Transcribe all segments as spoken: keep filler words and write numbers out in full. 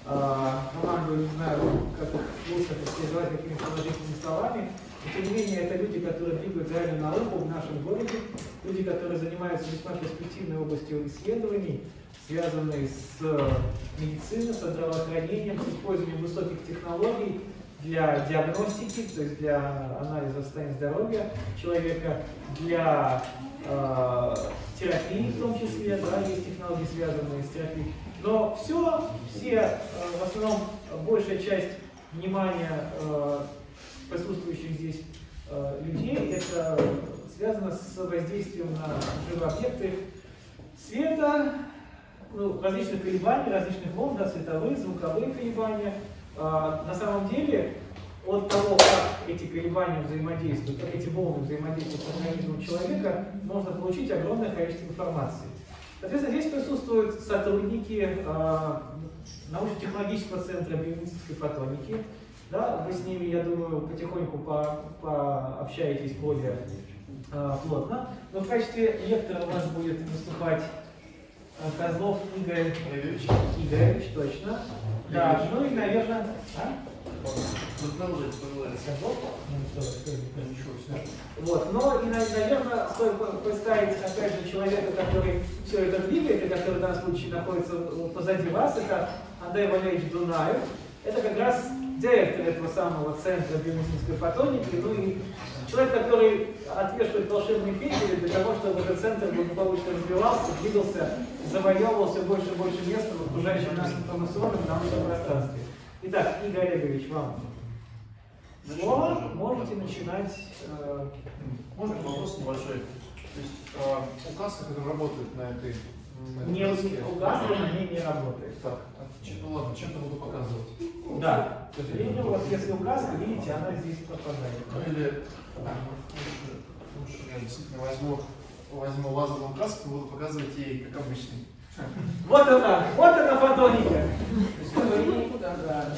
команду, не знаю, как лучше называть какими-то положительными словами. Но, тем не менее, это люди, которые двигают реально науку в нашем городе, люди, которые занимаются весьма перспективной областью исследований, связанные с медициной, с здравоохранением, с использованием высоких технологий для диагностики, то есть для анализа состояния здоровья человека, для э, терапии в том числе, да, есть технологии, связанные с терапией. Но все, все, э, в основном, большая часть внимания э, присутствующих здесь э, людей, это связано с воздействием на живые объекты света, ну, различных колебаний, различных волн, да, световые, звуковые колебания. А, на самом деле, от того, как эти колебания взаимодействуют, как эти волны взаимодействуют с организмом человека, можно получить огромное количество информации. Соответственно, здесь присутствуют сотрудники а, научно-технологического центра биомедицинской фотоники. Да, вы с ними, я думаю, потихоньку по, пообщаетесь более а, плотно. Но в качестве лектора у нас будет выступать Козлов Игорь Игоревич. Игоревич, точно. Да, ну и, наверное... А? Вот, но и, наверное, стоит представить, опять же, человека, который все это двигает, и который в данном случае находится позади вас, это Андрей Валерьевич Дунаев. Это как раз директор этого самого центра биомедицинской фотоники, ну и человек, который отвешивает волшебные петли для того, чтобы этот центр благополучно развивался, двигался, завоевывал все больше и больше места в окружающем нас информационном и научном пространстве. Итак, Игорь Олегович, вам слово, можете начинать. Э... Можно вопрос небольшой? То есть э, указ, который работает на этой... На не указ, на ней не работает. Так, ну ладно, чем-то буду показывать. Да, к сожалению, вот если указ, вы видите, она здесь пропадает. Ну или лучше, лучше я действительно возьму, возьму лазерную краску и буду показывать ей, как обычный. Вот она, вот она фотоника. Да.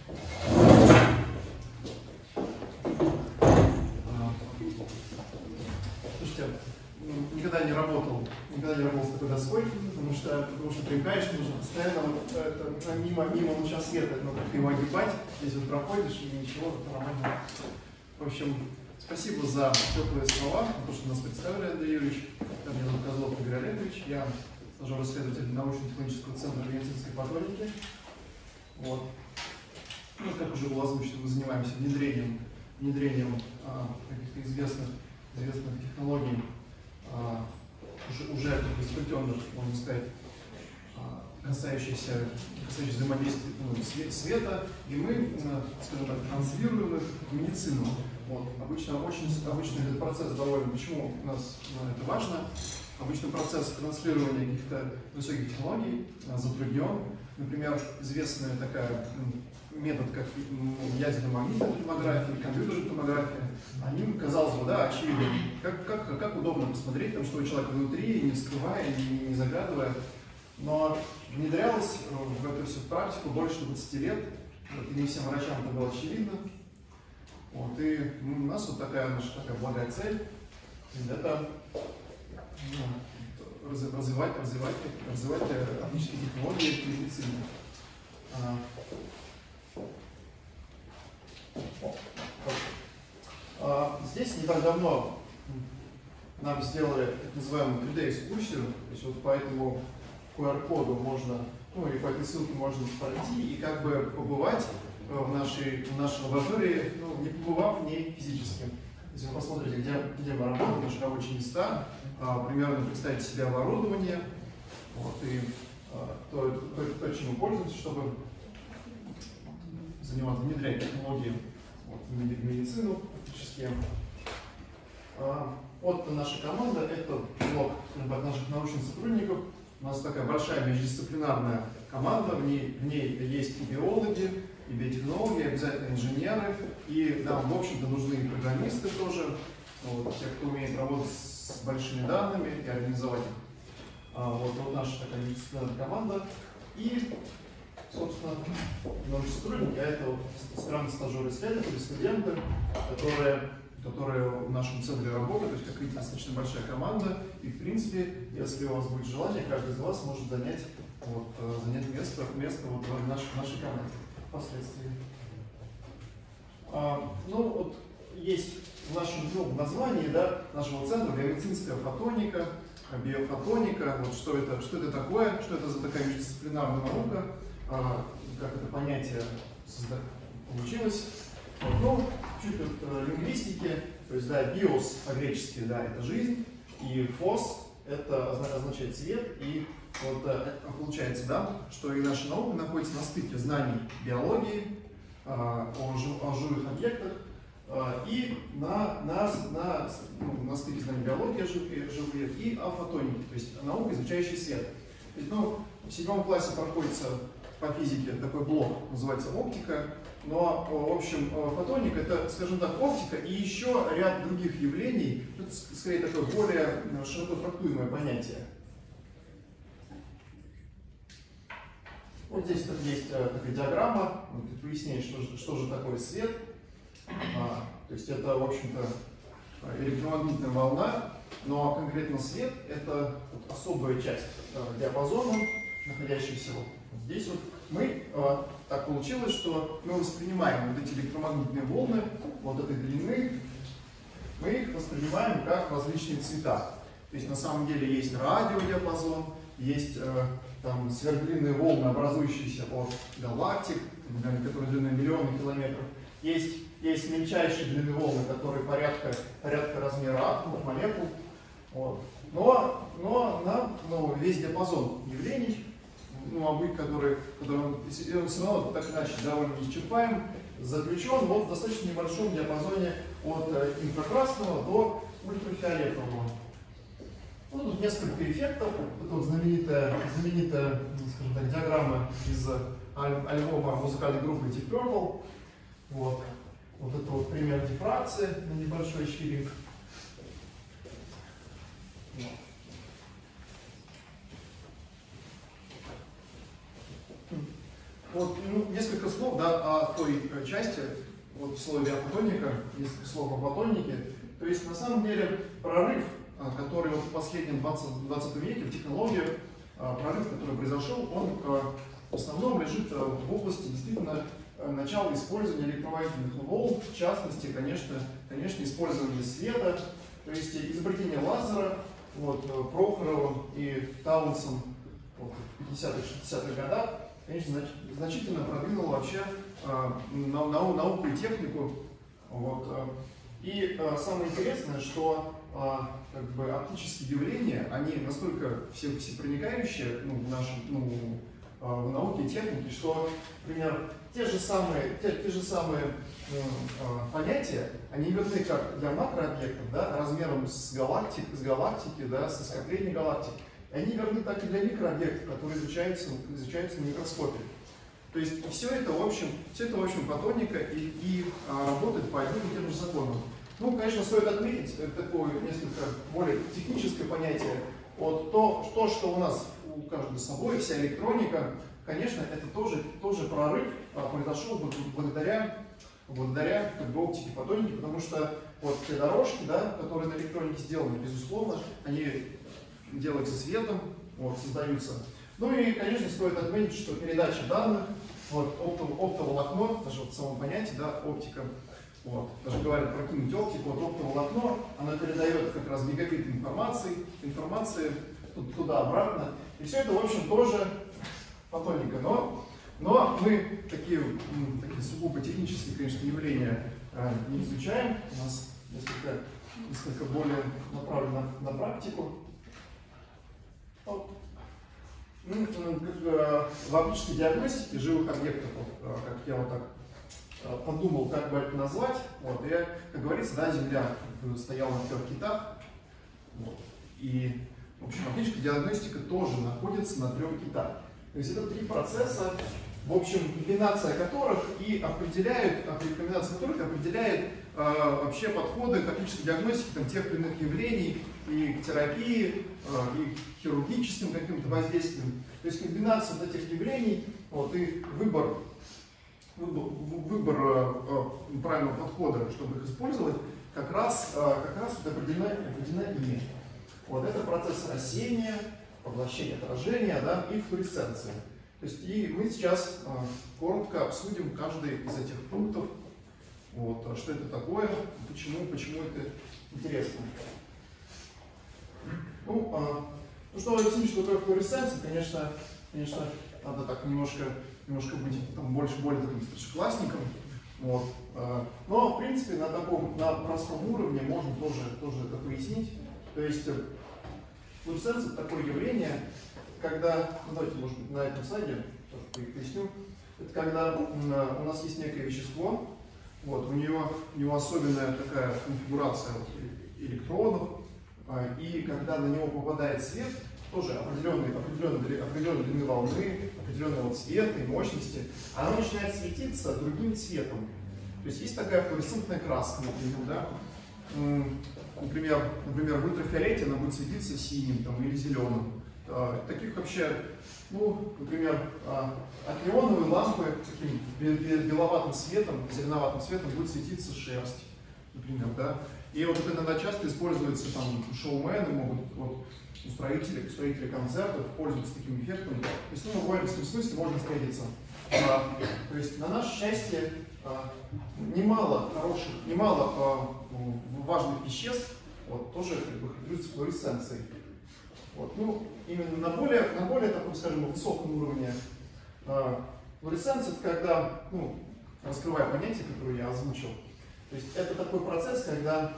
Слушайте, никогда не работал, никогда не работал с такой доской, потому что, потому что привыкаешь, нужно постоянно вот, это, мимо, мимо луча света, ну, как его огибать, если вот проходишь и ничего, нормально. В общем, спасибо за теплые слова, за то, что нас представили, Андрей Юрьевич. Меня зовут Козлов Игорь Олегович, я стажер-исследователь научно-технического центра медицинской фотоники. Вот. Ну, как уже было озвучено, мы занимаемся внедрением, внедрением а, каких-то известных, известных технологий, а, уже, уже изобретенных, можно сказать, а, касающихся, касающихся взаимодействия ну, света, и мы, скажем так, транслируем их в медицину. Вот. Обычно, очень, обычно этот процесс довольно, почему у нас ну, это важно, обычно процесс транслирования каких-то высоких технологий а, затруднен. Например, известная такая метод, как ядерно-магнитная томография, компьютерная томография, они, казалось бы, да, очевидно, как, как, как удобно посмотреть, там, что у человека внутри, не скрывая, не, не заглядывая. Но внедрялось в эту всю практику больше двадцати лет, и не всем врачам это было очевидно. Вот, и у нас вот такая наша такая благая цель, это ну, развивать, развивать, развивать отличные технологии в медицине. Здесь не так давно нам сделали так называемую три дэ-экскурсию, то есть вот по этому ку ар коду можно, ну или по этой ссылке можно пройти и как бы побывать в нашей, в нашей лаборатории, ну, не побывав в ней физически. Если вы посмотрите, где, где мы работаем, наши рабочие места, а, примерно представить себе оборудование, вот, и а, то, то, то, чем мы пользуемся, чтобы заниматься, внедрять технологии вот, в медицину практически. А, вот наша команда, это блок наших научных сотрудников. У нас такая большая междисциплинарная команда, в ней, в ней есть и биологи, и биотехнологи, обязательно инженеры, и нам, в общем-то, нужны и программисты тоже, вот, те, кто умеет работать с большими данными и организовать их. А, вот, вот наша такая междисциплинарная команда. И, собственно, наши сотрудники, а это вот странные стажеры-исследователи, студенты, которые которые в нашем центре работают, то есть как видите, достаточно большая команда, и в принципе, если у вас будет желание, каждый из вас может занять, вот, занять место, место вот в нашей, нашей команде впоследствии. А, ну вот есть в нашем ну, названии, да, нашего центра биомедицинская фотоника, биофотоника, вот что это, что это такое, что это за такая междисциплинарная наука, а, как это понятие получилось. Вот, ну, чуть от э, лингвистики, то есть, да, биос по-гречески, да, это жизнь, и фос это означает цвет, и вот э, получается, да, что и наша наука находится на стыке знаний биологии, э, о, жив, о живых объектах, э, и на, на, на, ну, на стыке знаний биологии о живых, живых и о фотонике, то есть наука, изучающая свет. То есть, ну, в седьмом классе проходится по физике такой блок, называется оптика. Но, в общем, фотоника — это, скажем так, оптика и еще ряд других явлений. Это, скорее, такое более широко трактуемое понятие. Вот здесь есть такая диаграмма, вот, поясняет, что же, что же такое свет. А, то есть это, в общем-то, электромагнитная волна, но конкретно свет — это вот особая часть диапазона, находящаяся вот здесь вот. Мы, э, так получилось, что мы воспринимаем вот эти электромагнитные волны вот этой длины, мы их воспринимаем как различные цвета. То есть на самом деле есть радиодиапазон, есть э, там сверхдлинные волны, образующиеся от галактик, которые длиной миллионы километров. Есть, есть мельчайшие длины волны, которые порядка, порядка размера атомов, молекул. Вот. Но, но на ну, весь диапазон явлений, ну, обычно, который, который он все равно так иначе довольно неисчерпаем, заключен вот в достаточно небольшом диапазоне от инфракрасного до ультрафиолетового. Ну, тут несколько эффектов. Это вот знаменитая, знаменитая, скажем так, диаграмма из альбома музыкальной группы Deep Purple. Вот. Вот это вот пример дифракции на небольшой щирик. Вот, ну, несколько слов, да, о той части, вот в слове биофотоника, несколько слов о фотонике. То есть, на самом деле, прорыв, который вот в последнем двадцатом веке в технологиях, прорыв, который произошел, он в основном лежит в области действительно начала использования электромагнитных волн, в частности, конечно, конечно, использования света, то есть изобретение лазера, вот, Прохоровым и Таунсом вот, в пятидесятых-шестидесятых годах, конечно, значительно продвинуло вообще э, нау науку и технику. Вот, э, и э, самое интересное, что э, как бы, оптические явления, они настолько все, всепроникающие ну, в, нашем, ну, э, в науке и технике, что, например, те же самые, те, те же самые э, э, понятия, они верны как для макрообъектов, да, размером с, галактик, с галактики, да, со скопления галактик. Они верны так и для микрообъектов, которые изучаются, изучаются на микроскопе. То есть все это, в общем, все это, в общем, фотоника и, и а, работает по одним и тем же законам. Ну, конечно, стоит отметить такое несколько более техническое понятие. Вот то, то, что у нас у каждого с собой, вся электроника, конечно, это тоже, тоже прорыв а, произошел благодаря, благодаря как бы, оптике фотоники, потому что вот те дорожки, да, которые на электронике сделаны, безусловно, они делаются светом, вот, создаются. Ну и, конечно, стоит отметить, что передача данных, вот, оптоволокно, даже вот в самом понятии, да, оптика, вот, даже говорят прокинуть оптику, вот оптоволокно, она передает как раз гигабит информации, информации туда-обратно, и все это, в общем, тоже фотоника, но, но мы такие, такие сугубо технические, конечно, явления не изучаем, у нас несколько, несколько более направлено на, на практику. Вот. Ну, в оптической диагностике живых объектов, вот, как я вот так подумал, как бы это назвать, вот, и, как говорится, да, Земля стояла на трех китах, вот, и, в общем, оптическая диагностика тоже находится на трех китах. То есть это три процесса, в общем, комбинация которых и определяют, комбинация которых определяет э, вообще подходы к оптической диагностике там, тех или иных явлений, и к терапии, э, и к хирургическим каким-то воздействиям. То есть комбинация вот этих явлений, вот, и выбор, выбор, выбор э, правильного подхода, чтобы их использовать, как раз, как раз вот определена, определена ими. Вот это процесс рассеяния, поглощения, отражения, да, и флуоресценции. То есть и мы сейчас коротко обсудим каждый из этих пунктов. Вот, что это такое, почему, почему это интересно. Ну, а, ну что объяснить, что такое флуоресценция, конечно, конечно, надо так немножко, немножко быть там, больше, более таким старшеклассником. Вот. А, но, в принципе, на таком, на простом уровне можно тоже, тоже это пояснить. То есть флуоресценция — это такое явление, когда, ну, давайте, может быть, на этом слайде поясню, это когда у нас есть некое вещество. Вот, у него, у него особенная такая конфигурация вот, электронов, и когда на него попадает свет, тоже определенной, определенной, определенной длины волны, определенного цвета и мощности, оно начинает светиться другим цветом. То есть есть такая флуоресцентная краска, например, да? Например, например, в ультрафиолете она будет светиться синим там, или зеленым. Таких вообще, ну, например, от неоновой лампы таким беловатым светом, зеленоватым светом будет светиться шерсть, например, да. И вот это иногда часто используется, там, шоумены могут, вот, устроители, устроители концертов пользуются таким эффектом. То есть, ну, в воинском смысле можно встретиться. А, то есть, на наше счастье, а, немало хороших, немало а, важных веществ, вот, тоже как бы характеризуются флуоресценцией. Вот, ну, именно на более, на более таком, скажем, высоком уровне э, флуоресценция, это когда, ну, раскрывая понятие, которое я озвучил, то есть это такой процесс, когда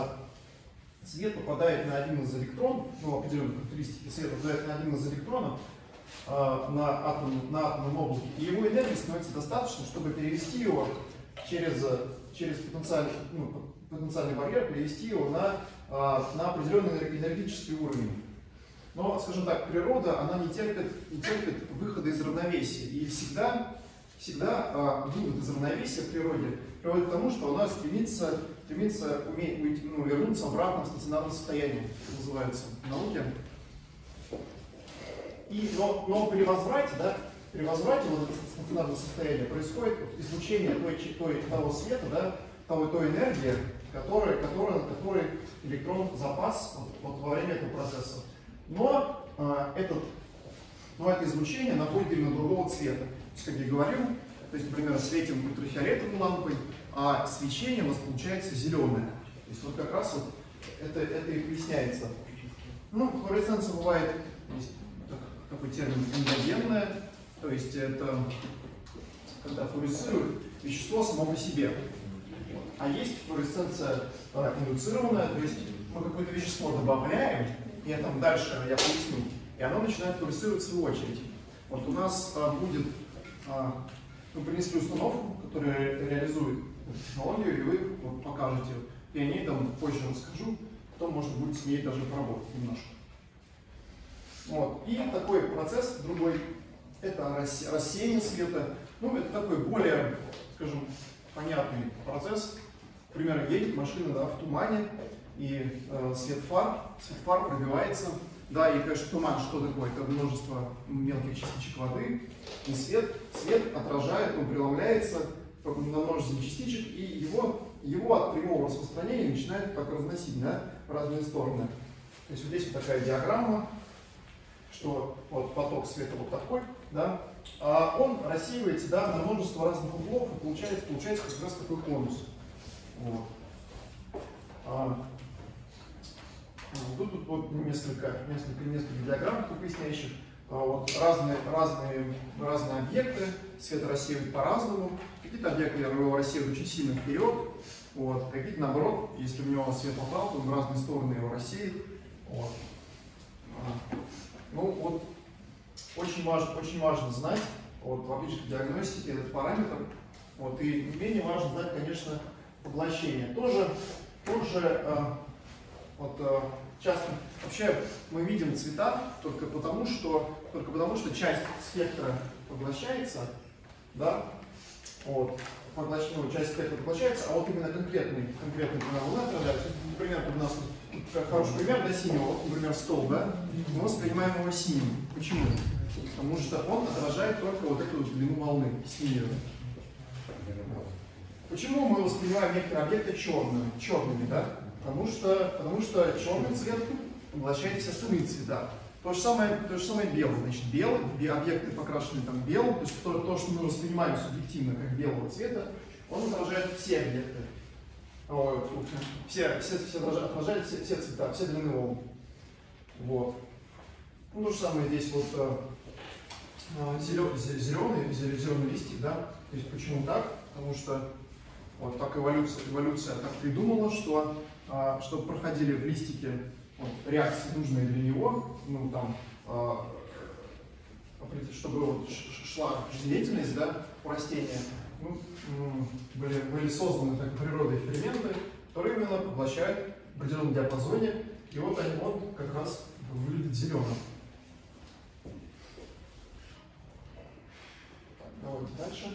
э, свет попадает на один из электронов, ну, определенные характеристики света попадает на один из электронов э, на, атом, на атомном облаке, и его энергии становится достаточно, чтобы перевести его через, через потенциальный, ну, потенциальный барьер, перевести его на, э, на определенный энергетический уровень. Но, скажем так, природа, она не терпит, не терпит выхода из равновесия. И всегда, всегда а, вывод из равновесия в природе приводит к тому, что она стремится, стремится уметь, уйти, ну, вернуться обратно в стационарное состояние, что называется в науке. И, но, но при возврате, да, при возврате вот этого стационарного состояния происходит излучение той, той, того света, да, того, той энергии, которая, которая, которой электрон запас вот, вот во время этого процесса. Но, э, этот, но это излучение находит именно другого цвета. То есть, как я говорил, то есть, например, светим ультрафиолетовой лампой, а свечение у нас получается зеленое. То есть вот как раз вот это, это и поясняется. Ну, флуоресценция бывает, есть такой термин эндогенная, то есть это когда флуоресцирует вещество само по себе. А есть флуоресценция э, индуцированная, то есть мы какое-то вещество добавляем, и там дальше я поясню, и оно начинает флуоресцировать в свою очередь. Вот у нас а, будет, а, мы принесли установку, которая реализует эту технологию, и вы вот, покажете. И о ней там позже расскажу, потом можно будет с ней даже поработать немножко. Вот. И такой процесс другой, это рассеяние света. Ну, это такой более, скажем, понятный процесс. Например, едет машина, да, в тумане, и э, свет фар, свет фар пробивается. Да, и, конечно, туман что такое? Это множество мелких частичек воды, и свет, свет отражает, он преломляется на множество частичек, и его, его от прямого распространения начинает так разносить, да, в разные стороны. То есть вот здесь вот такая диаграмма, что вот поток света вот такой, да, а он рассеивается, да, на множество разных углов, и получается, получается как раз такой конус. Вот. А, Тут, тут вот несколько, несколько, несколько диаграмм поясняющих. Вот, разные, разные, разные объекты свет рассеивают по-разному. Какие-то объекты его рассеивают очень сильно вперед, вот, какие-то наоборот, если в него свет попал, то он в разные стороны его рассеет. Вот. Ну вот, очень важно, очень важно знать вот, в оптической диагностике этот параметр. Вот, и не менее важно знать, конечно, поглощение. Тоже, тоже вот, часто вообще мы видим цвета только потому, что, только потому, что часть спектра поглощается, да, вот, поглощ, ну, часть спектра поглощается, а вот именно конкретный, конкретный волна отражается. Например, у нас как хороший пример для синего, вот, например, стол, да, мы воспринимаем его синим. Почему? Потому что он отражает только вот эту длину волны, синюю. почему мы воспринимаем некоторые объекты черными, черными, да? Потому что, потому что черный цвет поглощает все остальные цвета. То же самое, то же самое белый. Значит, белый, объекты покрашены там белым, то есть то, то, что мы воспринимаем субъективно как белого цвета, он отражает все объекты. Все, все, все отражает все, все цвета, все длины волн. Вот. Ну, то же самое здесь вот зеленый, зеленый, зеленый листик, да? То есть почему так? Потому что вот так эволюция, эволюция так придумала, что чтобы проходили в листике вот, реакции, нужные для него, ну там, чтобы вот шла жизнедеятельность, да, у растения, ну, были, были созданы так, природой ферменты, которые именно поглощают в определенном диапазоне, и вот они вот как раз выглядят зеленым. Давайте дальше.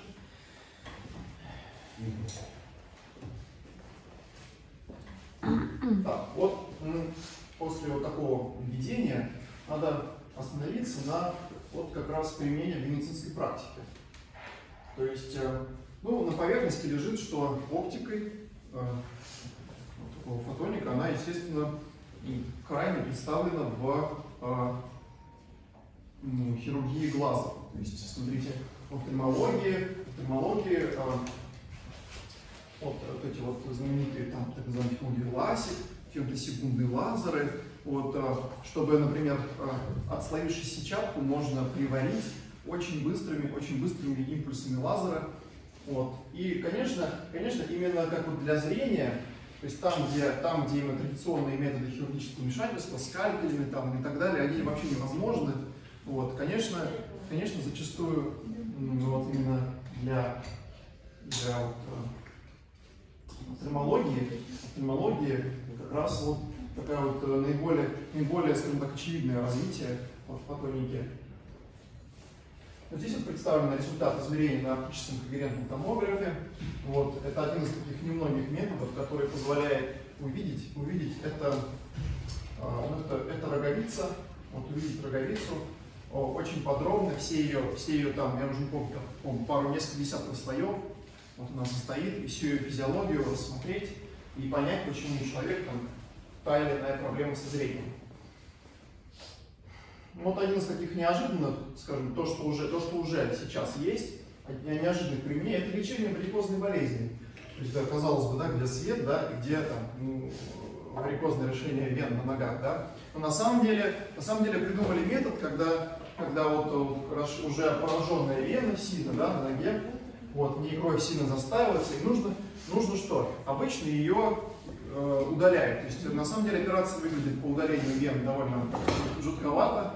Так, вот после вот такого введения надо остановиться на вот как раз применении в медицинской практике. То есть, ну, на поверхности лежит, что оптикой э, вот такого фотоника, она, естественно, крайне представлена в э, ну, хирургии глаза. То есть, смотрите, в офтальмологии, в офтальмологии э, вот, вот эти вот знаменитые там так называемые технологии ласик, фемтосекундные лазеры, вот, э, чтобы, например, э, отслоившись сетчатку можно приварить очень быстрыми, очень быстрыми импульсами лазера. Вот. И, конечно, конечно, именно как вот для зрения, то есть там, где, там, где именно традиционные методы хирургического вмешательства, скальпелями там, и так далее, они вообще невозможны. Вот. Конечно, конечно, зачастую вот, именно для, для вот, офтальмологии, офтальмологии как раз вот такая вот наиболее, наиболее, скажем так, очевидное развитие вот, в фотонике. Вот здесь вот представлены результаты измерений на оптическом когерентном томографе. Вот, это один из таких немногих методов, который позволяет увидеть, увидеть это, это, это роговица, вот увидеть роговицу очень подробно, все ее, все ее там, я уже не помню, помню пару, несколько десятков слоев, вот она состоит, и всю ее физиологию рассмотреть и понять, почему у человека там та или иная проблема со зрением. Вот один из таких неожиданных, скажем, то, что уже, то, что уже сейчас есть, неожиданных применений, это лечение варикозной болезни. То есть, да, казалось бы, да, где свет, да, где там ну, варикозное решение вен на ногах, да. Но на самом деле, на самом деле придумали метод, когда, когда вот, вот уже пораженная вена сильно, да, на ноге, вот, в ней кровь сильно застаивается, и нужно, нужно что? Обычно ее э, удаляют. То есть, на самом деле операция выглядит по удалению вен довольно жутковато.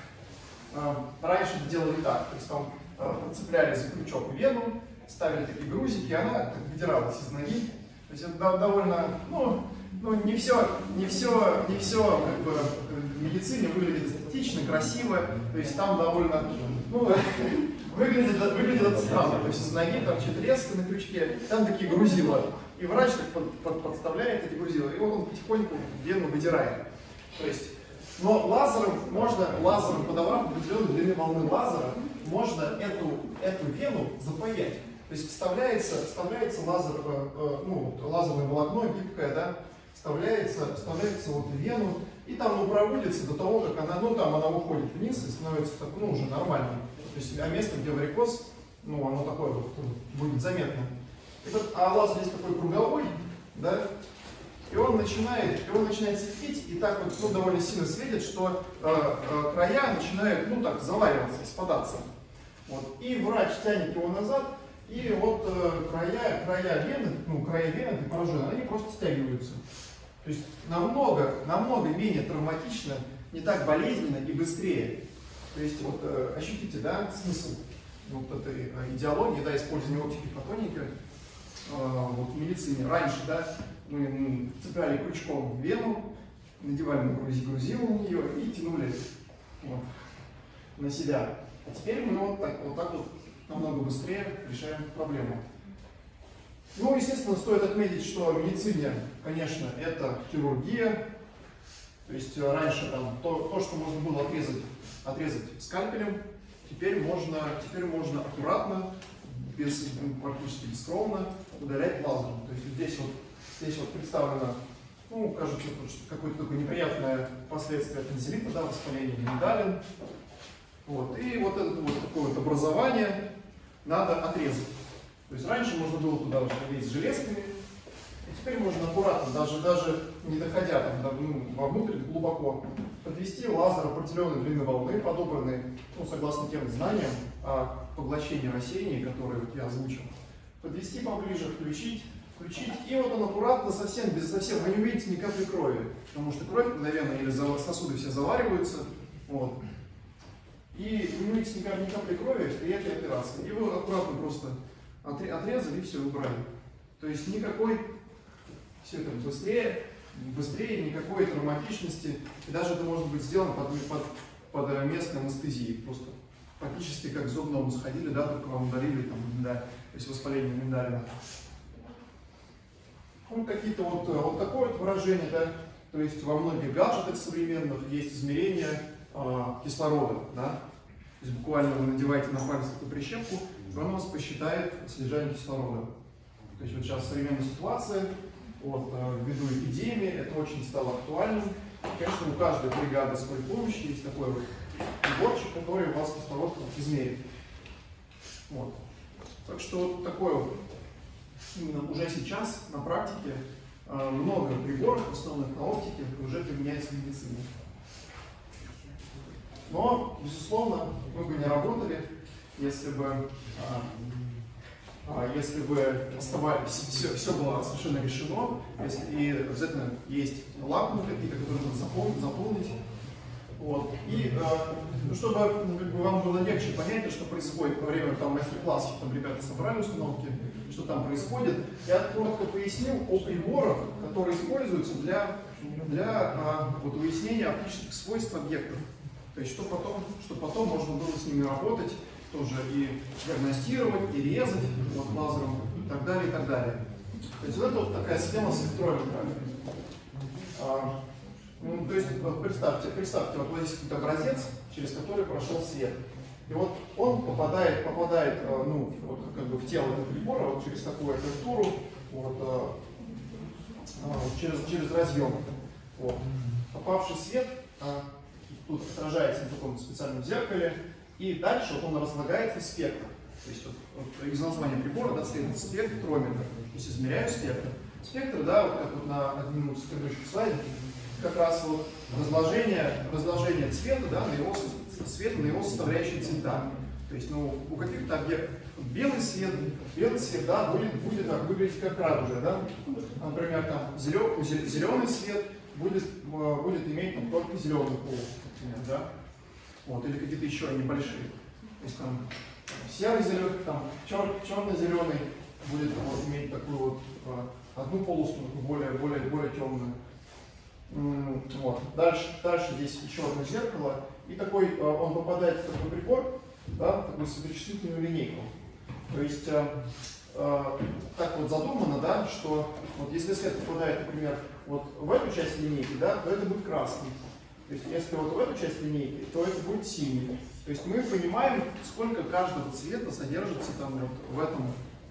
Раньше это делали так, то есть там подцепляли за крючок вену, ставили такие грузики, и она как выдиралась из ноги. То есть это довольно, ну, ну не все, не все, не все как бы в медицине выглядит эстетично, красиво, то есть там довольно, ну, выглядит, выглядит это странно, то есть из ноги там что-то резко на крючке, там такие грузила, и врач так под, под, подставляет эти грузила, и вот он потихоньку вену выдирает. То есть но лазером можно, лазером подобрав определенную длину волны лазера, можно эту, эту вену запаять. То есть вставляется, вставляется лазер, э, э, ну, лазерное волокно гибкое, да, вставляется, вставляется вот в вену, и там ну, проводится до того, как она, ну там она уходит вниз и становится так, ну, уже нормальным. То есть, а место, где варикоз, ну, оно такое вот будет заметно. И вот, а лазер здесь такой круговой, да. И он начинает, и он начинает светить, и так вот ну, довольно сильно светит, что э, э, края начинают, ну так, заваливаться, спадаться. Вот. И врач тянет его назад, и вот э, края, края вены, ну, края вены поражены, они просто стягиваются. То есть намного, намного менее травматично, не так болезненно и быстрее. То есть вот э, ощутите, да, смысл вот этой э, идеологии, да, использования оптики фотоники э, вот, в медицине. Раньше, да, мы цепляли крючком в вену, надевали на грузило на нее и тянули вот, на себя. А теперь мы вот так, вот так вот намного быстрее решаем проблему. Ну, естественно, стоит отметить, что в медицине, конечно, это хирургия. То есть раньше там, то, то, что можно было отрезать, отрезать скальпелем, теперь можно, теперь можно аккуратно, без, практически бескровно удалять лазером. То есть здесь вот, здесь вот представлено, ну, кажется, какое-то такое неприятное последствие тонзиллита, да, воспаление миндалин. Вот. И вот это вот такое вот образование надо отрезать. То есть раньше можно было туда уже лезть с железками, и теперь можно аккуратно, даже, даже не доходя там, да, ну, вовнутрь глубоко, подвести лазер определенной длины волны, подобранной, ну, согласно тем знаниям о поглощении рассеяний, которые вот я озвучил. Подвести поближе, включить, включить, и вот он аккуратно, совсем, без совсем, вы не увидите ни капли крови, потому что кровь мгновенно, или сосуды все завариваются, вот. И не увидите ни капли, ни капли крови при этой операции. И вы аккуратно просто отрезали и все убрали. То есть никакой, все это быстрее, быстрее, никакой травматичности. И даже это может быть сделано под, под, под местной анестезией. Просто практически как к зубному сходили, да, только вам удалили там миндаль, то есть воспаление миндалина. Ну, какие-то вот, вот такое вот выражение, да. То есть во многих гаджетах современных есть измерение э, кислорода, да. То есть буквально вы надеваете на палец такую прищепку, и он у вас посчитает содержание кислорода. То есть вот сейчас современная ситуация, вот, ввиду эпидемии, это очень стало актуальным. И, конечно, у каждой бригады скорой помощи есть такой вот приборчик, который у вас кислород измерит. Вот. Так что вот такое вот, именно уже сейчас на практике много приборов, основанных на оптике, уже применяется в медицине. Но, безусловно, мы бы не работали, если бы, а, если бы оставались, все, все было совершенно решено, если, и обязательно есть лакмы какие-то, которые нужно заполнить, заполнить. Вот. И э, чтобы ну, как бы вам было легче понять, что происходит во время там, мастер-классов, там ребята собрали установки, что там происходит, я коротко пояснил о приборах, которые используются для, для а, вот, выяснения оптических свойств объектов. То есть, что потом, что потом можно было с ними работать, тоже и диагностировать, и резать вот, лазером, и так далее, и так далее. То есть, вот это вот такая схема спектрометра. А, ну, то есть, вот, представьте, представьте, вот здесь какой-то образец, через который прошел свет. И вот он попадает, попадает ну, вот, как бы в тело этого прибора вот, через такую апертуру, вот, а, вот, через, через разъем. Вот. Попавший свет а, тут отражается на таком специальном зеркале, и дальше вот он разлагается в спектр. То есть вот, вот, из названия прибора да, следует спектрометр. То есть измеряю спектр. Спектр, да, вот как вот на одном из предыдущих слайдов, как раз вот разложение, разложение цвета, да, на его, света на его составляющие цвета. То есть, ну, у каких-то объектов белый свет, белый свет, да, будет, будет выглядеть как радуга, да. Например, там зелё, зеленый свет будет, будет иметь там, только зеленый полос, например, да. Вот, или какие-то еще небольшие. То есть там серый зеленый, там чер, черно-зеленый будет вот, иметь такую вот одну полосу, более, более, более темную. Вот. Дальше, дальше здесь еще одно зеркало, и такой он попадает в такой прибор, да, в такую светочувствительную линейку. То есть э, э, так вот задумано, да, что вот если свет попадает, например, вот в эту часть линейки, да, то это будет красный. То есть если вот в эту часть линейки, то это будет синий. То есть мы понимаем, сколько каждого цвета содержится там вот в этом,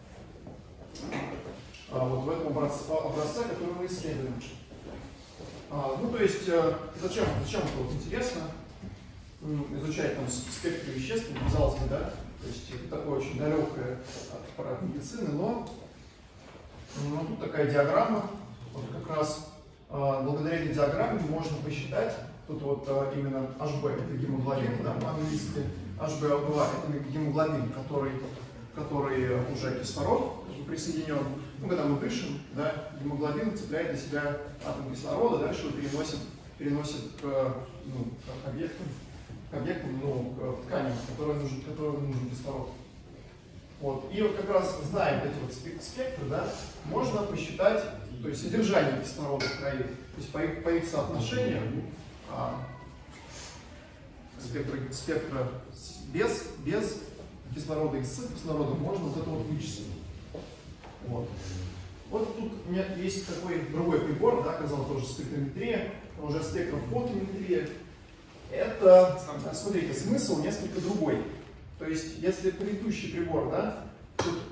а, вот в этом образце, образце, который мы исследуем. А, ну, то есть, зачем, зачем это вот интересно изучать там спектр веществ, казалось бы, да? То есть это такое очень далекое от, от медицины, но ну, тут такая диаграмма, вот как раз а, благодаря этой диаграмме можно посчитать, тут вот а, именно эйч би, это гемоглобин, да, по-английски, эйч би о два это гемоглобин, который, который уже кислород присоединен. Ну, когда мы дышим, да, гемоглобин цепляет на себя атом кислорода, дальше его переносит, переносит к, ну, к объектам, к объектам, ну, к тканям, которым нужен, которым нужен кислород. Вот. И вот как раз, зная эти вот спектры, да, можно посчитать, то есть содержание кислорода в крови, то есть по их, по их соотношению а, спектра, спектра без, без кислорода и с кислородом можно вот это вот вычислить. Вот. Вот тут у меня есть такой другой прибор, да, казалось, тоже спектрометрия, уже спектрофотометрия. Это, смотрите, смысл несколько другой. То есть, если предыдущий прибор, да, тут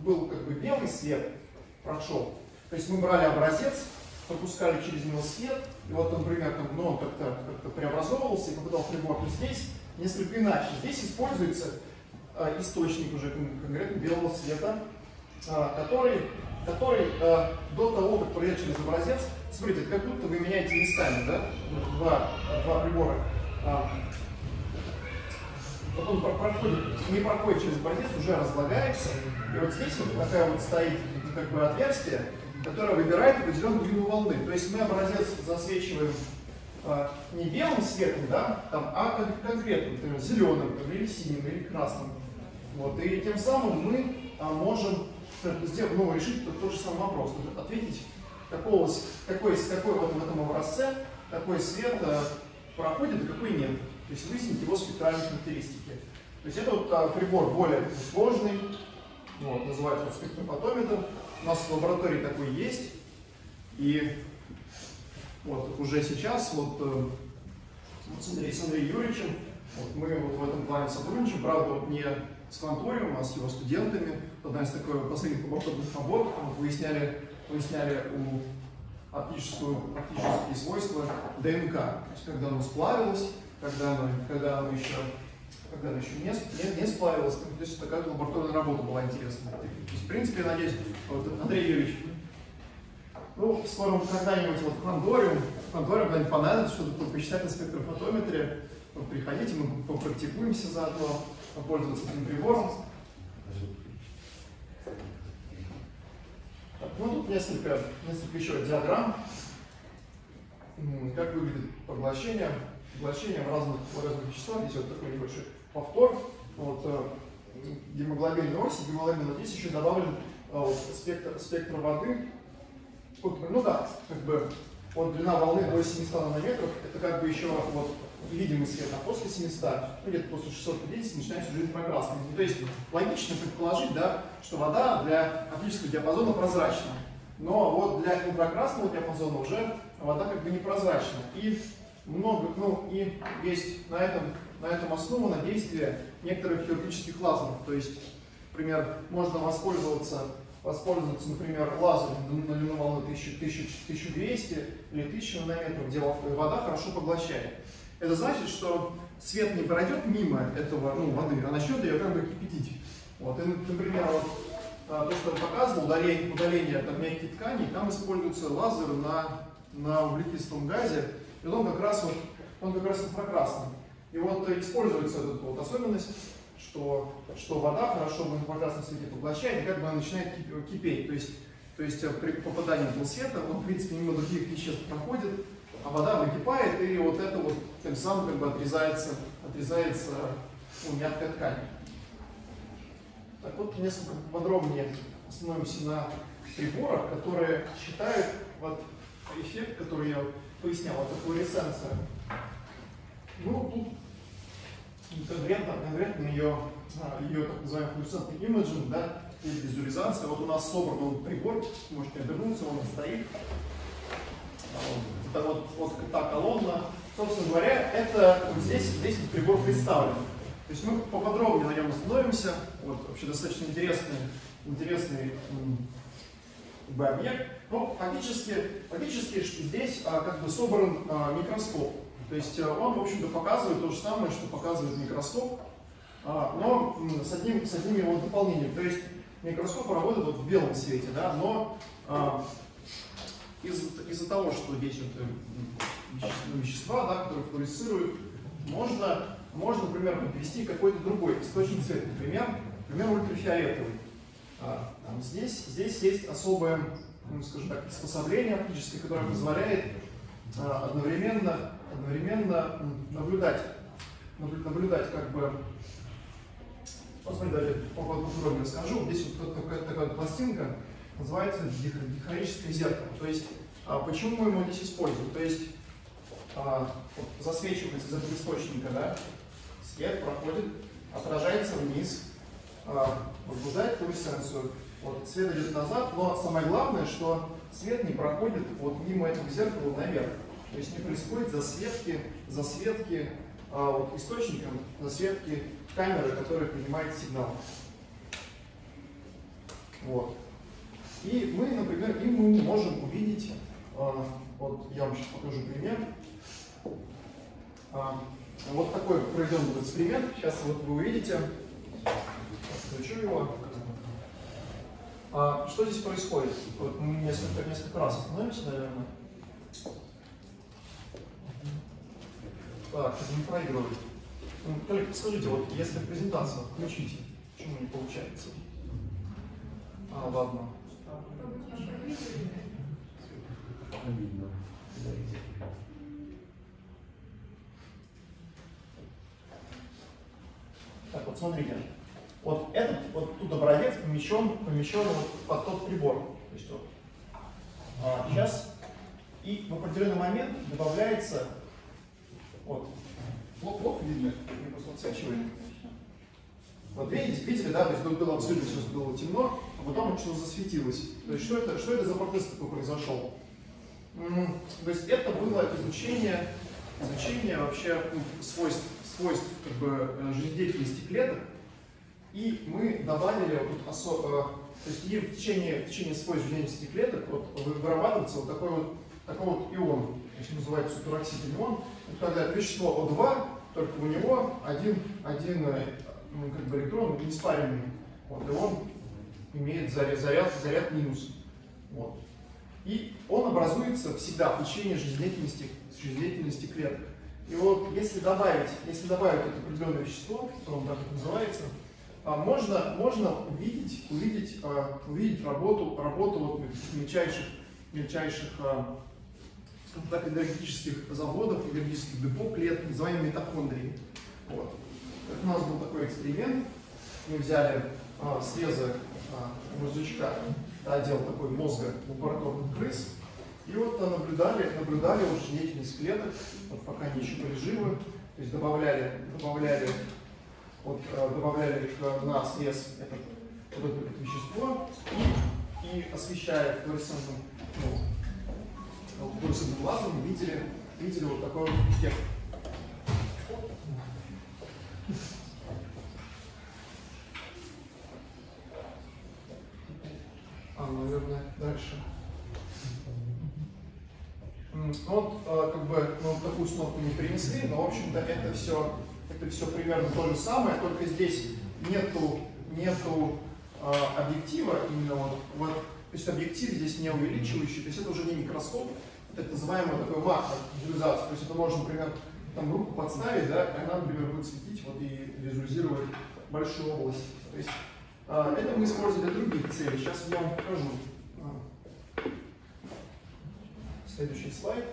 был как бы белый свет, прошел. То есть мы брали образец, пропускали через него свет, и вот, например, там, ну, он как-то как преобразовывался и попадал в прибор. То здесь несколько иначе. Здесь используется а, источник уже конкретно белого света, а, который, который а, до того, как пройдет через образец, смотрите, это как будто вы меняете местами, да? Два, два прибора. А, потом проходит, не проходит через образец, уже разлагается. И вот здесь вот такая вот стоит как бы отверстие, которое выбирает определенную длину волны. То есть мы образец засвечиваем а, не белым светом, да, там, а кон конкретным, например, зеленым, или синим, или красным. Вот. И тем самым мы а, можем сделать, ну, решить тот, тот же самый вопрос, ответить, какого, какой, какой вот в этом образце какой свет а, проходит, а какой нет. То есть выяснить его спектральные характеристики. То есть это вот а, прибор более сложный, вот, называется вот спектрофотометр. У нас в лаборатории такой есть. И вот уже сейчас вот, вот с Андреем, с Андреем Юрьевичем вот, мы вот в этом плане сотрудничаем, правда, вот не с Кванториумом, а с его студентами. Одна из таких последних лабораторных наборов вот, выясняли, выясняли у оптические свойства ДНК. То есть когда оно сплавилось, когда оно, когда оно еще, когда оно еще не, не, не сплавилось. То есть такая лабораторная работа была интересная. То есть, в принципе, я надеюсь, вот, Андрей Юрьевич, ну, скоро когда-нибудь вот Кванториум, Кванториум когда-нибудь понадобится что-то посчитать на спектрофотометре. Вот, приходите, мы попрактикуемся заодно, попользоваться этим прибором. Так, ну, тут несколько, несколько еще диаграмм, как выглядит поглощение. Поглощение в разных, в разных веществах. Здесь вот такой небольшой повтор. Вот, гемоглобинной оси, гемоглобин. Вот здесь еще добавлен вот, спектр, спектр воды. Вот, ну да, как бы вот длина волны до семисот нанометров, это как бы еще вот видимый свет, а после семисот, ну где-то после шестисот пятидесяти начинается уже инфракрасный. То есть логично предположить, да, что вода для оптического диапазона прозрачна. Но вот для инфракрасного диапазона уже вода как бы непрозрачна. И много, ну и есть на этом, на этом основано действие некоторых хирургических лазеров. То есть, например, можно воспользоваться, воспользоваться, например, лазером на длину волны тысяча двести или тысяча нанометров, где вода хорошо поглощает. Это значит, что свет не пройдет мимо этого, ну, воды, а начнет ее как бы кипятить. Вот. И, например, вот, то, что я показывал, удаление, удаление от мягких тканей, там используются лазеры на, на углекислом газе. И он как раз, вот, он как раз инфракрасный. И вот используется эта вот особенность, что, что вода хорошо в инфракрасном свете поглощает, и как бы она начинает кипеть. То есть, то есть при попадании этого света он, в принципе, мимо других веществ проходит, а вода выкипает, и вот это вот тем самым как бы отрезается, отрезается ну, мягкая ткань. Так вот, несколько подробнее остановимся на приборах, которые считают вот эффект, который я пояснял, это флуоресценция. Ну, тут конкретно, конкретно ее, ее так называемый флуоресцентный имиджинг, да, или визуализация. Вот у нас собран он прибор, можете обернуться, он стоит. Это вот, вот та колонна. Собственно говоря, это вот здесь, здесь вот прибор представлен. То есть мы поподробнее на нем остановимся. Вот вообще достаточно интересный, интересный как бы, объект. Но фактически, фактически здесь а, как бы собран а, микроскоп. То есть он, в общем-то, показывает то же самое, что показывает микроскоп, а, но с одним, с одним его дополнением. То есть микроскоп работает вот в белом свете, да, но а, из-за из того, что здесь вот вещества, вещества да, которые флуоресцируют, можно, можно, например, подвести какой-то другой источник света, например, например ультрафиолетовый. А, там, здесь, здесь есть особое, ну, скажем так, приспособление оптическое, которое позволяет а, одновременно, одновременно наблюдать, наблюдать как бы. Посмотрите, давайте поподробнее расскажу. Здесь вот такая, такая пластинка называется дихорическое зеркало. То есть, а, почему мы его здесь используем? То есть а, вот, засвечивается из этого источника, да, свет проходит, отражается вниз, а, возбуждает флуоресценцию. Вот, свет идет назад, но самое главное, что свет не проходит вот мимо этого зеркала наверх. То есть не происходит засветки, засветки а, вот, источником, засветки камеры, которая принимает сигнал. Вот. И мы, например, и мы можем увидеть, а, вот я вам сейчас покажу пример. А, вот такой проведен был эксперимент. Сейчас вот вы увидите. Включу его. А, что здесь происходит? Вот мы несколько, несколько раз остановимся, наверное. Так, это не проигрывает. Коллеги, скажите, вот если презентацию включите, почему не получается? А, ладно. Так, вот смотрите. Вот этот, вот тут образец помещен, помещен вот под тот прибор. То есть вот. А, сейчас и в определенный момент добавляется вот. Плохо видно, я просто отсвечиваю. Вот видите, видели, да, то есть было абсолютно все было темно, а потом что-то засветилось. То есть что это, что это за процесс такой произошел? М-м, то есть это было изучение, изучение вообще ну, свойств, свойств как бы, жизнедеятельности клеток. И мы добавили вот особо, то есть и в течение, в течение свойств жизнедеятельности клеток вот, вырабатывается вот такой вот, такой вот ион, то есть называется супероксидный ион. Это когда вещество О два, только у него один, один ну, как бы электрон неспаренный. Вот, и он имеет заряд, заряд, заряд минус. Вот. И он образуется всегда в течение жизнедеятельности, жизнедеятельности клеток. И вот если добавить, если добавить это определенное вещество, которое так называется, можно, можно увидеть, увидеть, увидеть работу, работу вот мельчайших, мельчайших так, энергетических заводов, энергетических депо клеток, называемые митохондрии. Вот. У нас был такой эксперимент. Мы взяли а, срезы а, мозжечка, отдел такой мозга лабораторных крыс, и вот а, наблюдали, наблюдали уже жизнедеятельность клеток, вот, пока они еще были живы, то есть добавляли, добавляли, вот, а, добавляли на срез этот, вот это, это вещество и, и освещая флуоресцентным, ну, флуоресцентным лазером, видели, видели вот такой вот эффект. А, наверное, дальше. Вот, как бы, ну, такую установку не принесли, но, в общем-то, это все, это все примерно то же самое, только здесь нету, нету а, объектива, именно вот, вот, то есть объектив здесь не увеличивающий, то есть это уже не микроскоп, это так называемая такая макровизуализация, то есть это можно, например, там руку подставить, да, и она, например, будет светить вот, и визуализировать большую область. То есть, а, это мы использовали для других целей. Сейчас я вам покажу. А, следующий слайд.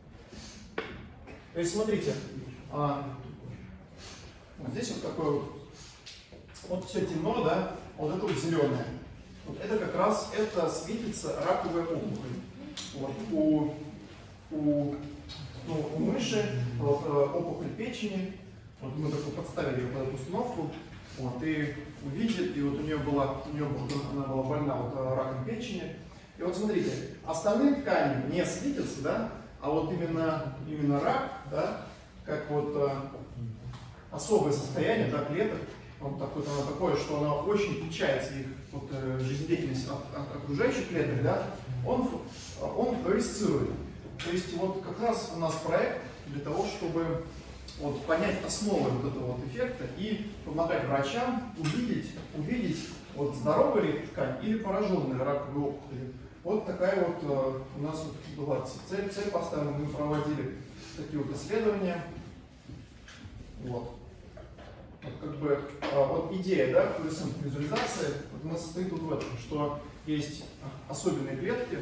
То есть, смотрите, а, вот здесь вот такое вот, вот все темно, да, вот это вот зеленое. Вот это как раз, это светится раковая опухоль. Вот, у, у Ну, у мыши вот, опухоль печени, вот мы только подставили ее под эту установку, вот, и увидели, и вот у нее была, у нее была, она была больна вот, раком печени. И вот смотрите, остальные ткани не светятся, да, а вот именно, именно рак, да, как вот а, особое состояние, да, клеток, вот такое, оно такое, что оно очень отличается их вот, жизнедеятельность от, от окружающих клеток, да, он, он флуоресцирует. То есть вот как раз у нас проект для того, чтобы вот, понять основы вот этого вот эффекта и помогать врачам увидеть, увидеть вот, здоровая ли ткань или пораженная раковой опухолью. Вот такая вот э, у нас вот была цель, цель поставлена, мы проводили такие вот исследования. Вот. Вот, как бы, э, вот идея, да, флуоресцентной визуализации вот у нас состоит вот в этом, что есть особенные клетки,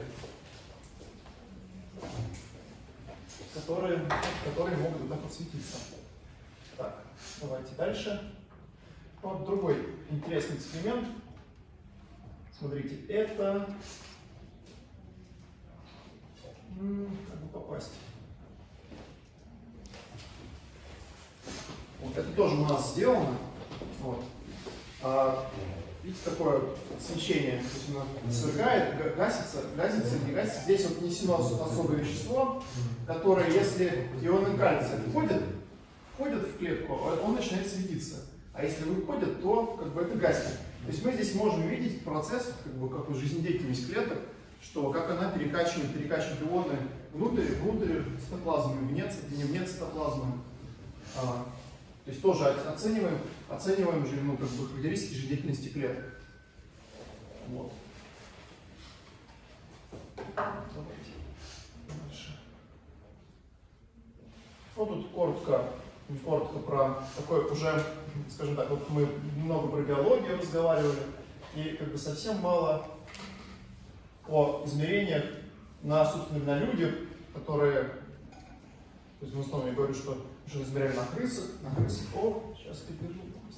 Которые, которые могут вот так вот светиться. Так, давайте дальше. Вот другой интересный эксперимент. Смотрите, это... Как бы попасть? Вот это тоже у нас сделано. Вот. А, видите, такое свечение, то есть оно сверкает, гасится, гасится, не гасится. Здесь вот внесено особое вещество, которое, если ионы кальция входят, входят в клетку, он начинает светиться. А если выходит, то как бы это гаснет. То есть мы здесь можем видеть процесс, как бы, как жизнедеятельность клеток, что как она перекачивает, перекачивает ионы внутрь, внутрь цитоплазмы, вне, вне цитоплазмы. А, то есть тоже оцениваем, оцениваем же, ну, как бы, характеристики жизнедеятельности клеток. Вот. Давайте дальше. Ну, тут коротко, коротко про такое уже, скажем так, вот мы много про биологию разговаривали, и как бы совсем мало о измерениях на, собственно, на людях, которые, то есть в основном я говорю, что уже измеряли на крысах, на крысах, о, сейчас придержу.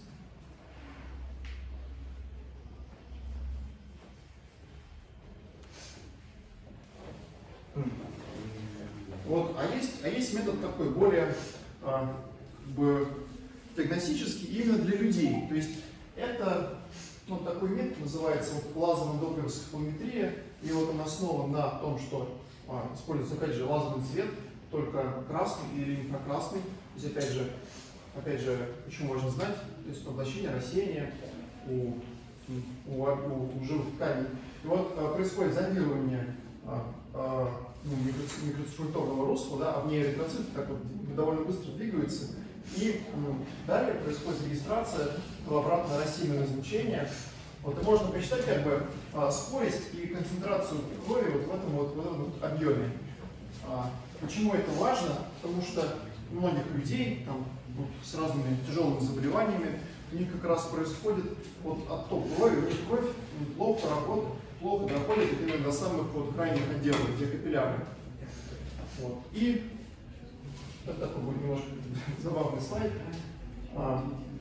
Вот, а есть, а есть метод такой более а, как бы, диагностический именно для людей. То есть это ну, такой метод называется вот, лазерная доплеровская, и вот он основан на том, что а, используется опять же лазерный цвет, только красный или инфракрасный. То есть опять же, опять же, почему важно знать, то есть поглощение, рассеяние у, у, у, у живых тканей. И вот а, происходит зондирование а, а, ну, микроциркуляторного русла, да, а в ней эритроциты так вот довольно быстро двигаются. И ну, далее происходит регистрация обратно рассеянного излучения. Вот, и можно посчитать как бы а, скорость и концентрацию крови вот в этом вот, в этом вот объеме. А, почему это важно? Потому что у многих людей там, вот, с разными тяжелыми заболеваниями у них как раз происходит вот, отток крови, у них кровь плохо работает, плохо доходит именно до самых вот, крайних отделов, где капилляры. Вот. И это такой будет немножко забавный слайд. А,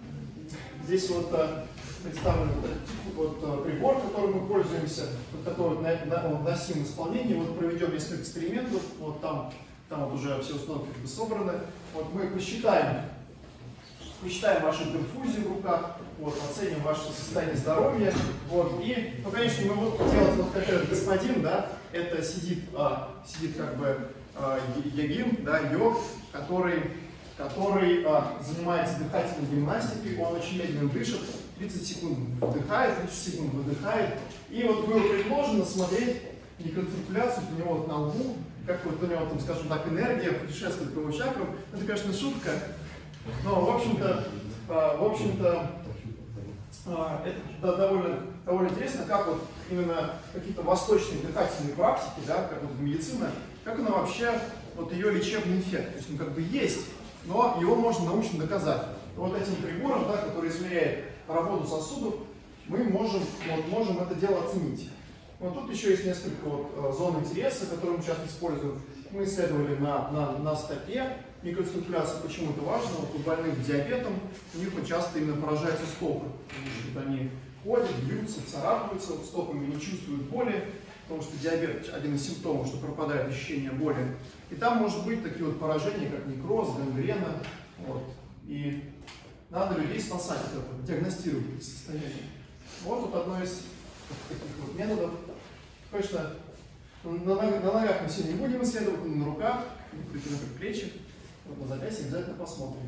здесь вот а, представлен вот, а, прибор, которым мы пользуемся, вот такой вот на, на, на носимом исполнении. Вот проведем несколько экспериментов, вот там, там вот уже все установки как бы собраны. Вот мы посчитаем, посчитаем вашу перфузию в руках, вот, оценим ваше состояние здоровья. Вот, и, ну, конечно, мы будем делать вот как этот господин, да, это сидит, а, сидит как бы а, йогин, да, йог, который, который а, занимается дыхательной гимнастикой, он очень медленно дышит, тридцать секунд вдыхает, тридцать секунд выдыхает. И вот было предложено смотреть микроциркуляцию у него вот на лбу, как вот у него, там, скажем так, энергия путешествует по его чакрам. Это, конечно, шутка, но, в общем-то, а, в общем-то, а, это довольно, довольно интересно, как вот именно какие-то восточные дыхательные практики, да, как вот медицина, как она вообще, вот ее лечебный эффект, то есть он как бы есть, но его можно научно доказать. И вот этим прибором, да, который измеряет работу сосудов, мы можем, вот, можем это дело оценить. Вот тут еще есть несколько вот, зон интереса, которые мы часто используем. Мы исследовали на, на, на стопе микроциркуляцию, почему это важно. Вот у больных с диабетом у них вот часто именно поражаются стопы, потому что вот они ходят, бьются, царапаются вот, стопами, не чувствуют боли, потому что диабет один из симптомов, что пропадает ощущение боли. И там может быть такие вот поражения, как некроз, гангрена. Вот. И надо людей спасать от этого, диагностировать это состояние. Вот тут одно из таких вот методов. Точно на, на, на ногах мы сегодня не будем исследовать, но на руках, на предплечьях, вот на запястье обязательно посмотрим.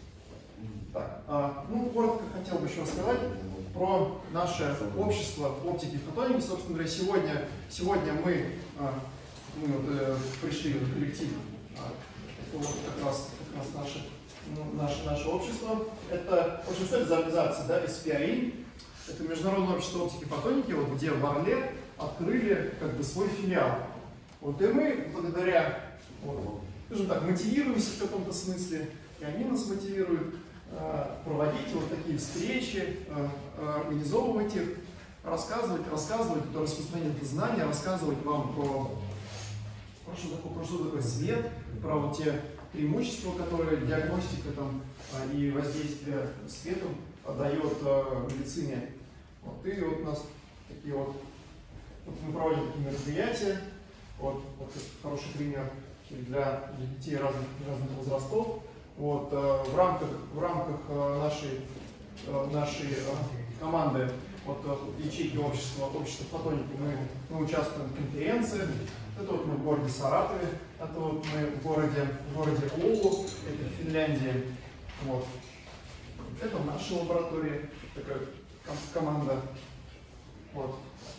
Так, а, ну, коротко хотел бы еще рассказать про наше общество оптики и фотоники. Собственно говоря, сегодня, сегодня мы, а, мы вот, э, пришли в коллектив, а, это вот как раз, как раз наше, ну, наше, наше общество. Это, в общем, что это за организация, да, эс пи ай ай? Это Международное общество оптики и фотоники, вот, где в Орле открыли как бы свой филиал. Вот, и мы благодаря, вот, скажем так, мотивируемся в каком-то смысле, и они нас мотивируют э, проводить вот такие встречи, э, организовывать их, рассказывать, рассказывать, распространять это знание, рассказывать вам про, про, что такое, про что такое свет, про вот те преимущества, которые диагностика там, э, и воздействие светом дает э, медицине. Вот, и вот у нас такие вот, вот мы проводим такие мероприятия. Вот, вот хороший пример для, для детей разных, разных возрастов. Вот, э, в рамках, в рамках э, нашей, э, нашей э, команды вот, э, ячейки общества, общества фотоники мы, мы участвуем в конференции. Это вот мы в городе Саратове, это вот мы в городе, в городе Оулу, это в Финляндии. Вот. Это наша лаборатория, такая команда. Вот.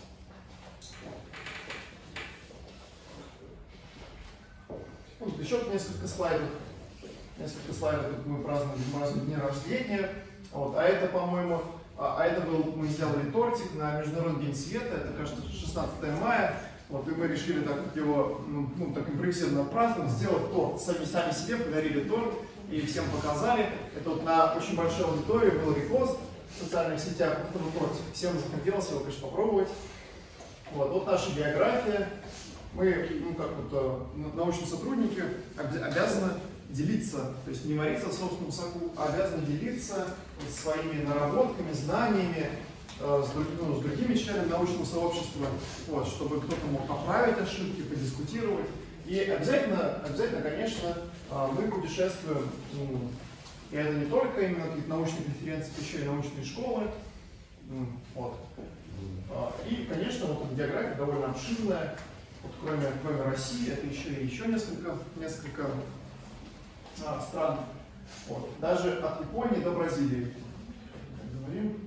Вот еще несколько слайдов. Несколько слайдов, как мы праздновали мой день рождения. Вот. А это, по-моему, а, а это был, мы сделали тортик на Международный день света. Это, кажется, шестнадцатое мая. Вот, и мы решили так вот его, ну, ну, так импровизированно праздновать, сделать торт. Сами, сами себе подарили торт и всем показали. Это вот на очень большой аудитории был репост в социальных сетях этого тортика. Всем захотелось его, конечно, попробовать. Вот, вот наша биография. Мы, ну, как вот, научные сотрудники, обязаны делиться, то есть не вариться в собственном соку, а обязаны делиться своими наработками, знаниями, С, ну, с другими членами научного сообщества, вот, чтобы кто-то мог поправить ошибки, подискутировать. И обязательно, обязательно, конечно, мы путешествуем, ну, и это не только именно какие-то научные конференции, еще и научные школы. Вот. И, конечно, вот эта география довольно обширная. Вот, кроме, кроме России, это еще и еще несколько, несколько а, стран. Вот. Даже от Японии до Бразилии. Как говорим.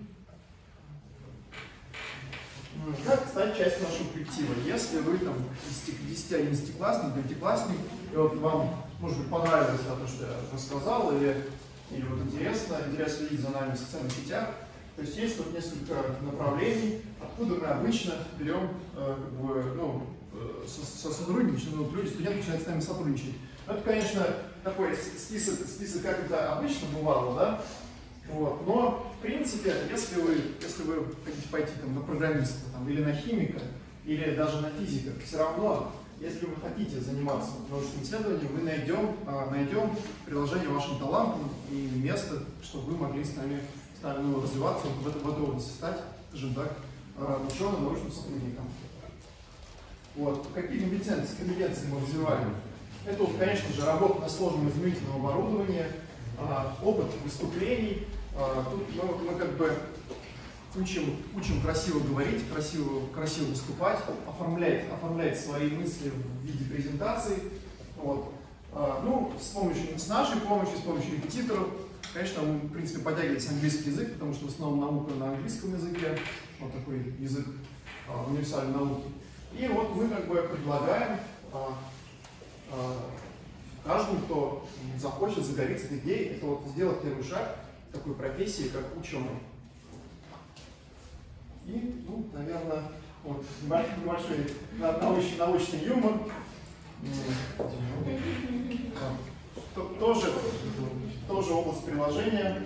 Как стать частью нашего коллектива? Если вы там десяти-одиннадцатиклассник, девятиклассник, и вот вам, может быть, понравилось то, что я рассказал, или, или вот интересно, интересно следить за нами в социальных сетях, то есть есть вот несколько направлений, откуда мы обычно берем, э, как бы, ну, со, со сотрудничаем, ну, люди, студенты начинают с нами сотрудничать. Но это, конечно, такой список, список, как это обычно бывало, да? Вот. Но, в принципе, если вы, если вы хотите пойти там, на программиста там, или на химика, или даже на физика, все равно, если вы хотите заниматься научным исследованием, мы найдем, найдем приложение вашим талантам и место, чтобы вы могли с нами, с нами ну, развиваться в этой, в этой области, стать, скажем так, ученым, научным сотрудником. Вот. Какие компетенции, компетенции мы развиваем? Это, вот, конечно же, работа на сложном измерительном оборудовании, опыт выступлений. Тут мы, мы как бы учим, учим красиво говорить, красиво, красиво выступать, оформлять, оформлять свои мысли в виде презентаций. Вот. Ну, с помощью, с нашей помощью, с помощью репетиторов, конечно, мы, в принципе, подтягивается английский язык, потому что в основном наука на английском языке, вот такой язык универсальной науки. И вот мы как бы предлагаем каждому, кто захочет загореться этой идеей, это вот сделать первый шаг в такой профессии, как ученый. И, ну, наверное, вот небольшой научный, научный юмор. Тоже, тоже область приложения.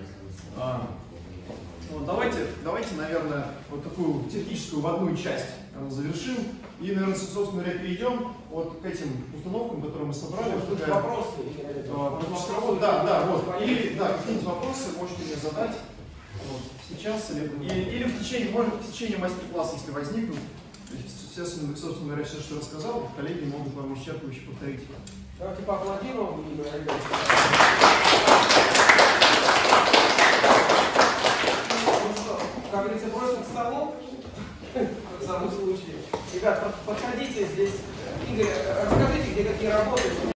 Вот, давайте, давайте, наверное, вот такую техническую вводную часть завершим. И, наверное, собственно говоря, перейдем вот к этим установкам, которые мы собрали. Тут такая... вопросы. Вопросы. Да, да, вот. Или, да, какие-нибудь вопросы можете мне задать вот, сейчас или, или, или в течение, может, в течение мастер-класса, если возникнут. Все, собственно говоря, все, что я рассказал, коллеги могут вам исчерпывающе повторить. Давайте поаплодируем. Как говорится, бросим к столу. В самом случае. Ребят, подходите здесь. Игорь, расскажите, где какие работы.